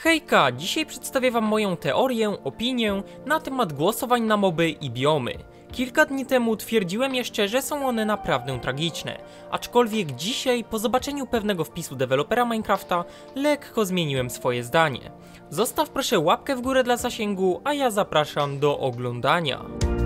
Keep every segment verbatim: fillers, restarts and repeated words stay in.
Hejka, dzisiaj przedstawię wam moją teorię, opinię na temat głosowań na moby i biomy. Kilka dni temu twierdziłem jeszcze, że są one naprawdę tragiczne, aczkolwiek dzisiaj po zobaczeniu pewnego wpisu dewelopera Minecrafta lekko zmieniłem swoje zdanie. Zostaw proszę łapkę w górę dla zasięgu, a ja zapraszam do oglądania.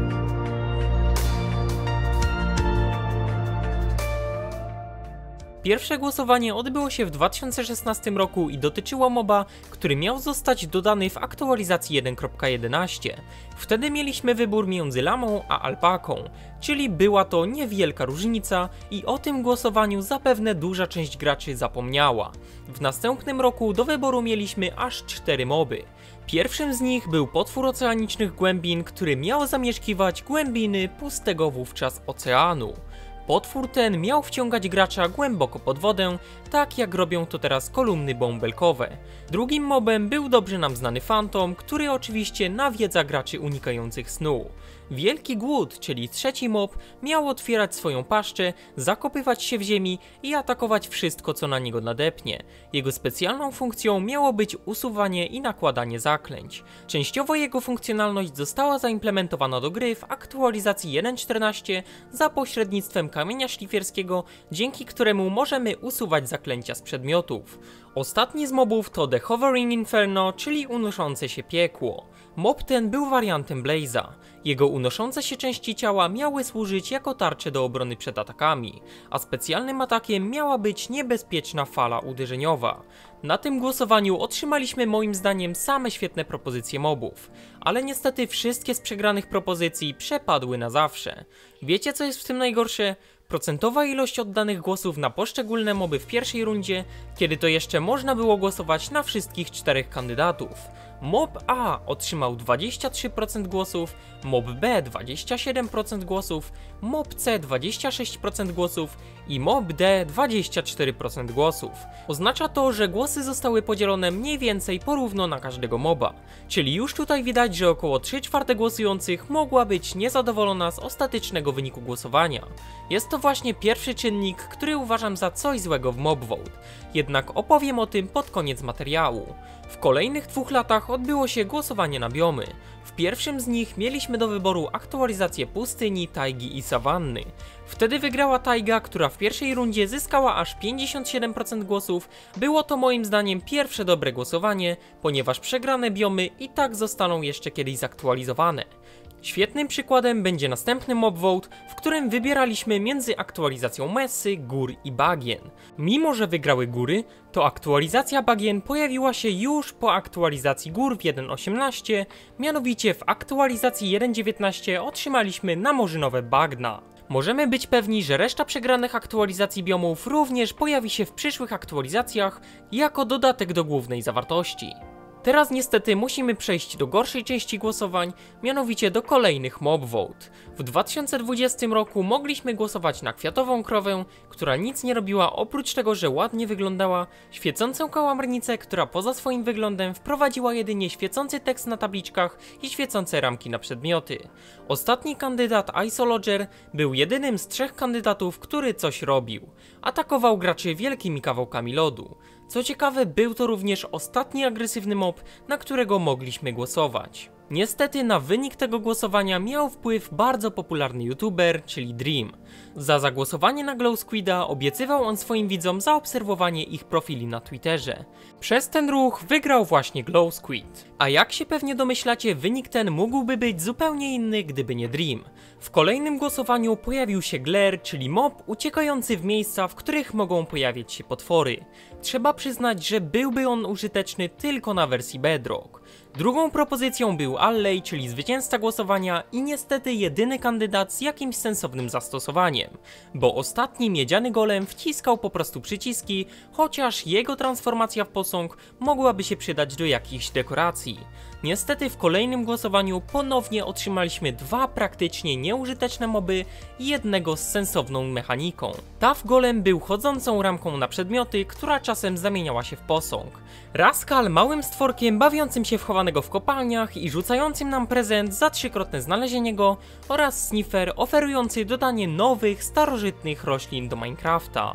Pierwsze głosowanie odbyło się w dwa tysiące szesnastym roku i dotyczyło moba, który miał zostać dodany w aktualizacji jeden kropka jedenaście. Wtedy mieliśmy wybór między lamą a alpaką, czyli była to niewielka różnica i o tym głosowaniu zapewne duża część graczy zapomniała. W następnym roku do wyboru mieliśmy aż cztery moby. Pierwszym z nich był potwór oceanicznych głębin, który miał zamieszkiwać głębiny pustego wówczas oceanu. Potwór ten miał wciągać gracza głęboko pod wodę, tak jak robią to teraz kolumny bąbelkowe. Drugim mobem był dobrze nam znany fantom, który oczywiście nawiedza graczy unikających snu. Wielki Głód, czyli trzeci mob, miał otwierać swoją paszczę, zakopywać się w ziemi i atakować wszystko, co na niego nadepnie. Jego specjalną funkcją miało być usuwanie i nakładanie zaklęć. Częściowo jego funkcjonalność została zaimplementowana do gry w aktualizacji jeden kropka czternaście za pośrednictwem kamienia szlifierskiego, dzięki któremu możemy usuwać zaklęcia z przedmiotów. Ostatni z mobów to The Hovering Inferno, czyli unoszące się piekło. Mob ten był wariantem Blaze'a. Jego unoszące się części ciała miały służyć jako tarcze do obrony przed atakami, a specjalnym atakiem miała być niebezpieczna fala uderzeniowa. Na tym głosowaniu otrzymaliśmy moim zdaniem same świetne propozycje mobów, ale niestety wszystkie z przegranych propozycji przepadły na zawsze. Wiecie, co jest w tym najgorsze? Procentowa ilość oddanych głosów na poszczególne moby w pierwszej rundzie, kiedy to jeszcze można było głosować na wszystkich czterech kandydatów. Mob A otrzymał dwadzieścia trzy procent głosów, mob B dwadzieścia siedem procent głosów, mob C dwadzieścia sześć procent głosów i mob D dwadzieścia cztery procent głosów. Oznacza to, że głosy zostały podzielone mniej więcej porówno na każdego moba, czyli już tutaj widać, że około trzy czwarte głosujących mogła być niezadowolona z ostatecznego wyniku głosowania. Jest to właśnie pierwszy czynnik, który uważam za coś złego w Mob Vote, jednak opowiem o tym pod koniec materiału. W kolejnych dwóch latach odbyło się głosowanie na biomy. W pierwszym z nich mieliśmy do wyboru aktualizację pustyni, tajgi i sawanny. Wtedy wygrała tajga, która w pierwszej rundzie zyskała aż pięćdziesiąt siedem procent głosów. Było to moim zdaniem pierwsze dobre głosowanie, ponieważ przegrane biomy i tak zostaną jeszcze kiedyś zaktualizowane. Świetnym przykładem będzie następny Mob Vote, w którym wybieraliśmy między aktualizacją Messy, gór i bagien. Mimo że wygrały góry, to aktualizacja bagien pojawiła się już po aktualizacji gór w jeden kropka osiemnaście, mianowicie w aktualizacji jeden kropka dziewiętnaście otrzymaliśmy namorzynowe bagna. Możemy być pewni, że reszta przegranych aktualizacji biomów również pojawi się w przyszłych aktualizacjach jako dodatek do głównej zawartości. Teraz niestety musimy przejść do gorszej części głosowań, mianowicie do kolejnych Mob Vote. W dwa tysiące dwudziestym roku mogliśmy głosować na kwiatową krowę, która nic nie robiła oprócz tego, że ładnie wyglądała, świecącą kałamarnicę, która poza swoim wyglądem wprowadziła jedynie świecący tekst na tabliczkach i świecące ramki na przedmioty. Ostatni kandydat Isologer był jedynym z trzech kandydatów, który coś robił. Atakował graczy wielkimi kawałkami lodu. Co ciekawe, był to również ostatni agresywny mob, na którego mogliśmy głosować. Niestety na wynik tego głosowania miał wpływ bardzo popularny youtuber, czyli Dream. Za zagłosowanie na Glow Squida obiecywał on swoim widzom zaobserwowanie ich profili na Twitterze. Przez ten ruch wygrał właśnie Glow Squid. A jak się pewnie domyślacie, wynik ten mógłby być zupełnie inny, gdyby nie Dream. W kolejnym głosowaniu pojawił się Glare, czyli mob uciekający w miejsca, w których mogą pojawiać się potwory. Trzeba przyznać, że byłby on użyteczny tylko na wersji Bedrock. Drugą propozycją był Alley, czyli zwycięzca głosowania i niestety jedyny kandydat z jakimś sensownym zastosowaniem, bo ostatni miedziany golem wciskał po prostu przyciski, chociaż jego transformacja w posąg mogłaby się przydać do jakichś dekoracji. Niestety w kolejnym głosowaniu ponownie otrzymaliśmy dwa praktycznie nieużyteczne moby i jednego z sensowną mechaniką. Taf Golem był chodzącą ramką na przedmioty, która czasem zamieniała się w posąg. Rascal małym stworkiem bawiącym się w chowanego w kopalniach i rzucającym nam prezent za trzykrotne znalezienie go oraz Sniffer oferujący dodanie nowych, starożytnych roślin do Minecrafta.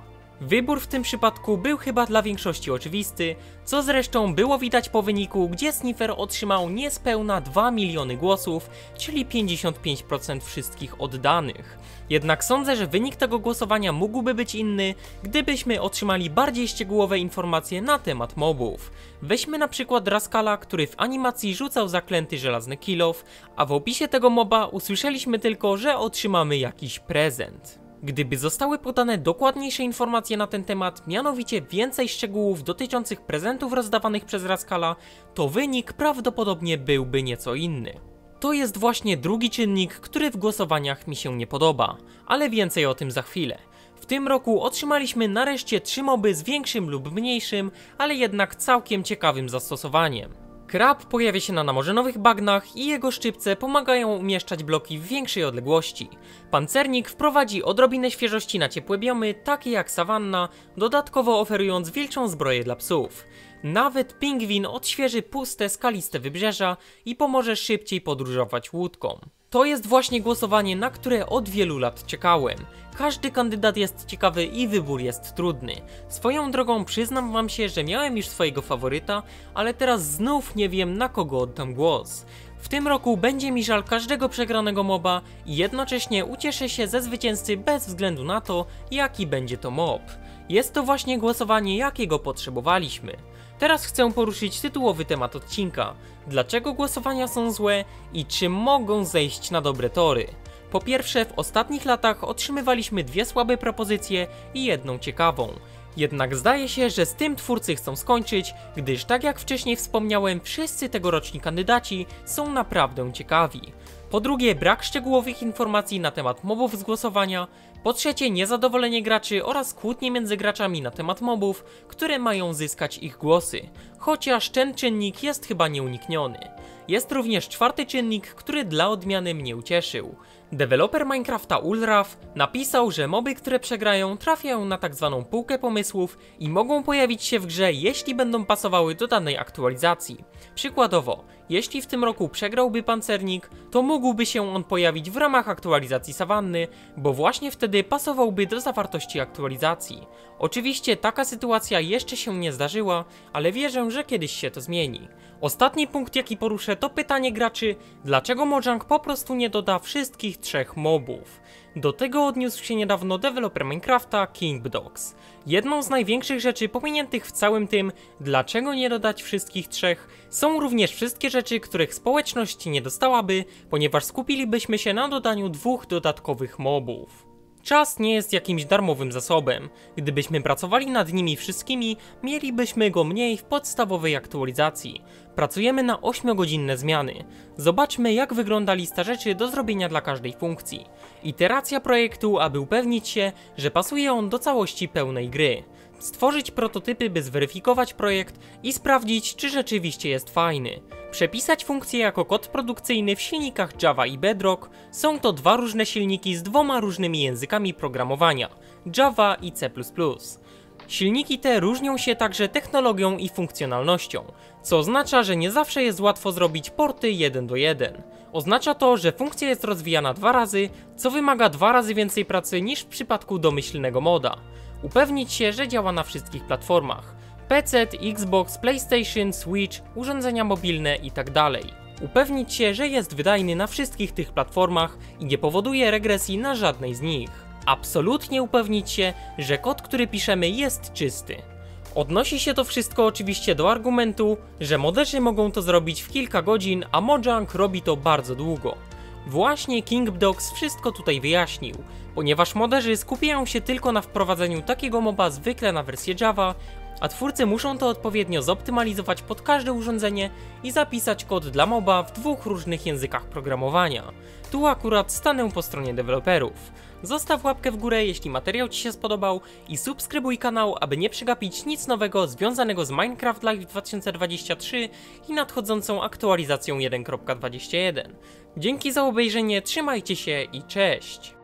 Wybór w tym przypadku był chyba dla większości oczywisty, co zresztą było widać po wyniku, gdzie Sniffer otrzymał niespełna dwa miliony głosów, czyli pięćdziesiąt pięć procent wszystkich oddanych. Jednak sądzę, że wynik tego głosowania mógłby być inny, gdybyśmy otrzymali bardziej szczegółowe informacje na temat mobów. Weźmy na przykład Rascala, który w animacji rzucał zaklęty żelazny kill off, a w opisie tego moba usłyszeliśmy tylko, że otrzymamy jakiś prezent. Gdyby zostały podane dokładniejsze informacje na ten temat, mianowicie więcej szczegółów dotyczących prezentów rozdawanych przez Rascala, to wynik prawdopodobnie byłby nieco inny. To jest właśnie drugi czynnik, który w głosowaniach mi się nie podoba, ale więcej o tym za chwilę. W tym roku otrzymaliśmy nareszcie trzy moby z większym lub mniejszym, ale jednak całkiem ciekawym zastosowaniem. Krab pojawia się na namorzenowych bagnach i jego szczypce pomagają umieszczać bloki w większej odległości. Pancernik wprowadzi odrobinę świeżości na ciepłe biomy, takie jak sawanna, dodatkowo oferując wilczą zbroję dla psów. Nawet pingwin odświeży puste, skaliste wybrzeża i pomoże szybciej podróżować łódką. To jest właśnie głosowanie, na które od wielu lat czekałem. Każdy kandydat jest ciekawy i wybór jest trudny. Swoją drogą przyznam wam się, że miałem już swojego faworyta, ale teraz znów nie wiem, na kogo oddam głos. W tym roku będzie mi żal każdego przegranego moba i jednocześnie ucieszę się ze zwycięzcy bez względu na to, jaki będzie to mob. Jest to właśnie głosowanie, jakiego potrzebowaliśmy. Teraz chcę poruszyć tytułowy temat odcinka. Dlaczego głosowania są złe i czy mogą zejść na dobre tory? Po pierwsze, w ostatnich latach otrzymywaliśmy dwie słabe propozycje i jedną ciekawą. Jednak zdaje się, że z tym twórcy chcą skończyć, gdyż tak jak wcześniej wspomniałem, wszyscy tegoroczni kandydaci są naprawdę ciekawi. Po drugie, brak szczegółowych informacji na temat mobów z głosowania. Po trzecie, niezadowolenie graczy oraz kłótnie między graczami na temat mobów, które mają zyskać ich głosy. Chociaż ten czynnik jest chyba nieunikniony. Jest również czwarty czynnik, który dla odmiany mnie ucieszył. Deweloper Minecrafta Ulraf napisał, że moby, które przegrają, trafiają na tak zwaną półkę pomysłów i mogą pojawić się w grze, jeśli będą pasowały do danej aktualizacji. Przykładowo, jeśli w tym roku przegrałby pancernik, to mógłby się on pojawić w ramach aktualizacji sawanny, bo właśnie wtedy pasowałby do zawartości aktualizacji. Oczywiście taka sytuacja jeszcze się nie zdarzyła, ale wierzę, że kiedyś się to zmieni. Ostatni punkt, jaki poruszę, to pytanie graczy, dlaczego Mojang po prostu nie doda wszystkich trzech mobów. Do tego odniósł się niedawno deweloper Minecrafta KingBdogs. Jedną z największych rzeczy pominiętych w całym tym, dlaczego nie dodać wszystkich trzech, są również wszystkie rzeczy, których społeczność nie dostałaby, ponieważ skupilibyśmy się na dodaniu dwóch dodatkowych mobów. Czas nie jest jakimś darmowym zasobem. Gdybyśmy pracowali nad nimi wszystkimi, mielibyśmy go mniej w podstawowej aktualizacji. Pracujemy na ośmiogodzinne zmiany. Zobaczmy, jak wygląda lista rzeczy do zrobienia dla każdej funkcji. Iteracja projektu, aby upewnić się, że pasuje on do całości pełnej gry. Stworzyć prototypy, by zweryfikować projekt i sprawdzić, czy rzeczywiście jest fajny. Przepisać funkcje jako kod produkcyjny w silnikach Java i Bedrock. Są to dwa różne silniki z dwoma różnymi językami programowania, Java i C plus plus. Silniki te różnią się także technologią i funkcjonalnością, co oznacza, że nie zawsze jest łatwo zrobić porty jeden do jeden. Oznacza to, że funkcja jest rozwijana dwa razy, co wymaga dwa razy więcej pracy niż w przypadku domyślnego moda. Upewnić się, że działa na wszystkich platformach. P C, Xbox, PlayStation, Switch, urządzenia mobilne itd. Upewnić się, że jest wydajny na wszystkich tych platformach i nie powoduje regresji na żadnej z nich. Absolutnie upewnić się, że kod, który piszemy, jest czysty. Odnosi się to wszystko oczywiście do argumentu, że moderzy mogą to zrobić w kilka godzin, a Mojang robi to bardzo długo. Właśnie KingBdogs wszystko tutaj wyjaśnił, ponieważ moderzy skupiają się tylko na wprowadzeniu takiego moba zwykle na wersję Java, a twórcy muszą to odpowiednio zoptymalizować pod każde urządzenie i zapisać kod dla moba w dwóch różnych językach programowania. Tu akurat stanę po stronie deweloperów. Zostaw łapkę w górę, jeśli materiał Ci się spodobał i subskrybuj kanał, aby nie przegapić nic nowego związanego z Minecraft Live dwa tysiące dwadzieścia trzy i nadchodzącą aktualizacją jeden kropka dwadzieścia jeden. Dzięki za obejrzenie, trzymajcie się i cześć!